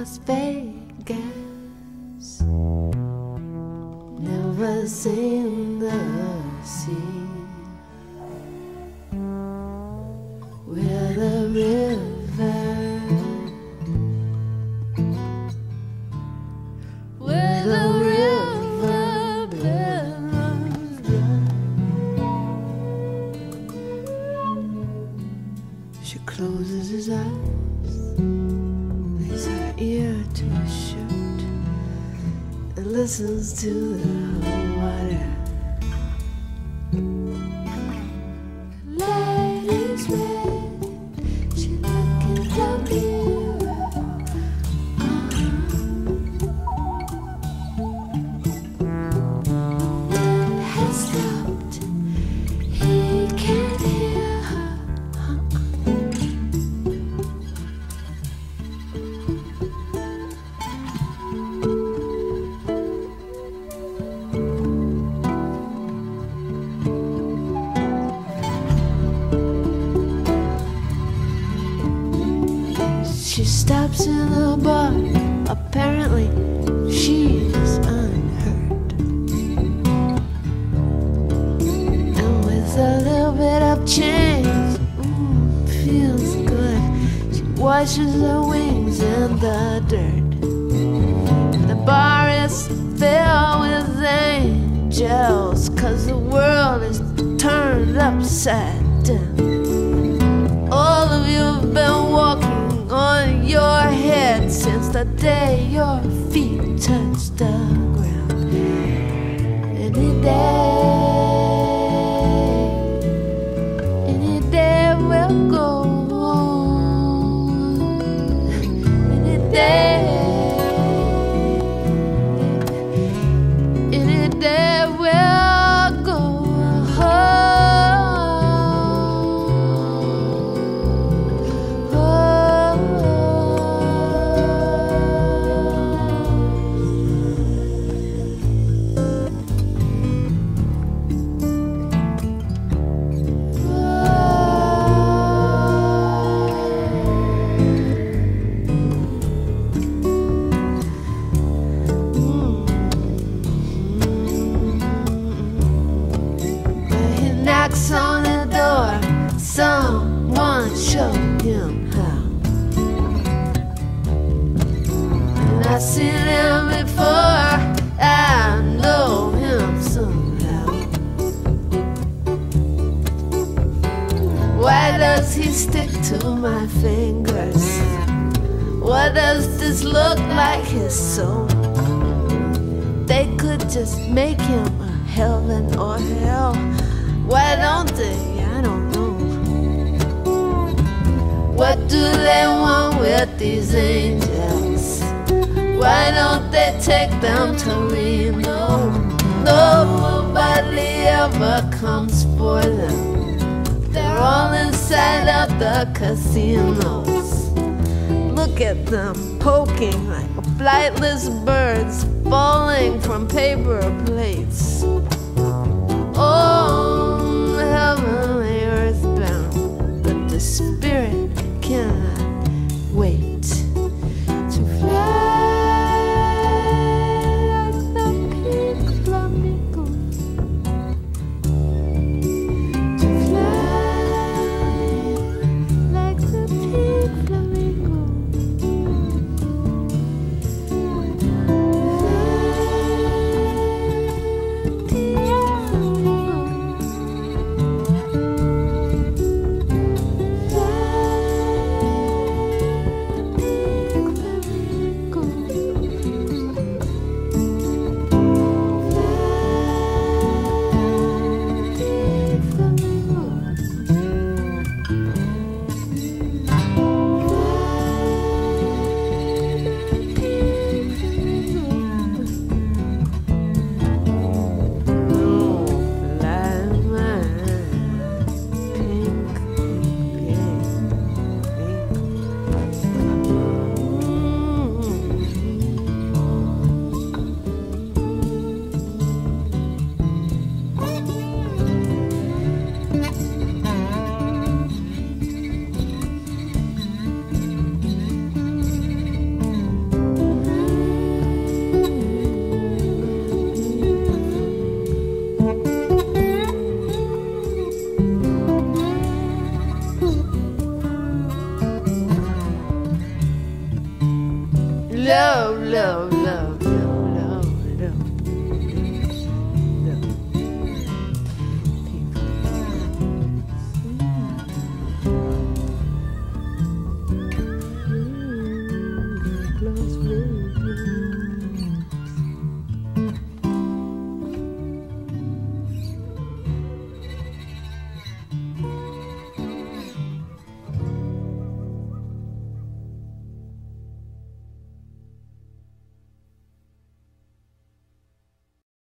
Las Vegas, never seen the sea, where the river, where the river runs dry. She closes his eyes, lays her ear to his shirt, and listens to the water. Light is red, she look in the mirror. Has stopped, he can't hear her. She stops in the bar, apparently she's unhurt, and with a little bit of change, feels good. She washes her wings in the dirt. The bar is filled with angels, 'cause the world is turned upside down. All of you have been walking on your head since the day your feet touched the ground. Any day will go on. Any day will go on. Knocks on the door, someone show him how. And I've seen him before, I know him somehow. Why does he stick to my fingers? What does this look like his soul? They could just make him a heaven or hell. Why don't they? I don't know. What do they want with these angels? Why don't they take them to Reno? Nobody ever comes for them. They're all inside of the casinos. Look at them poking like flightless birds falling from paper plates. Oh, heavenly earthbound, but this